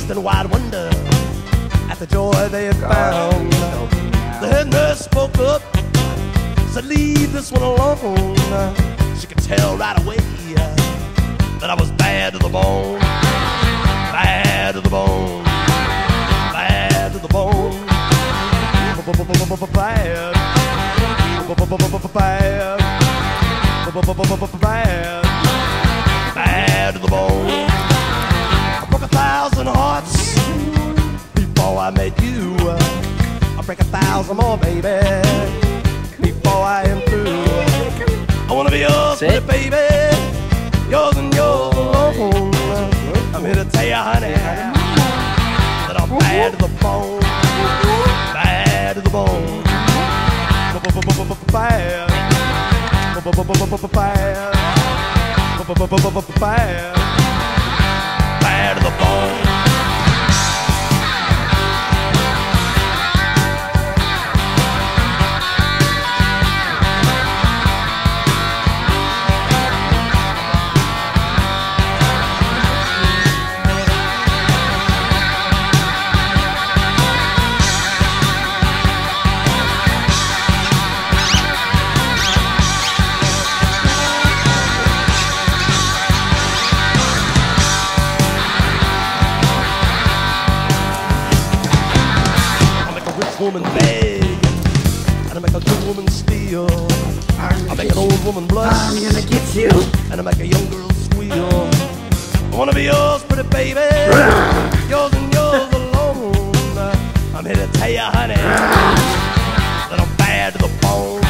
looked in wide wonder at the joy they had found. The head nurse spoke up, said, leave this one alone. She could tell right away that I was bad to the bone. Bad to the bone. Bad to the bone. Bad. Bad. Bad. Bad to the bone. I broke 1,000 hearts before I met you. I'll break 1,000 more, baby, before I am through. I wanna be yours, pretty baby, yours and yours alone. I'm here to tell you, honey, that I'm bad to the bone. Bad to the bone. Bad. Bad. Bad. Bad to the bone. Woman beg, and I make a good woman steal. I make an old woman blush, I'm gonna get you, and I make a young girl squeal. I wanna be yours, pretty baby, yours and yours alone. I'm here to tell you, honey, that I'm bad to the bone.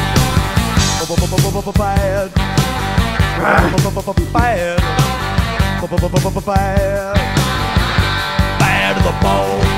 Bad. Bad. Bad. Bad to the bone.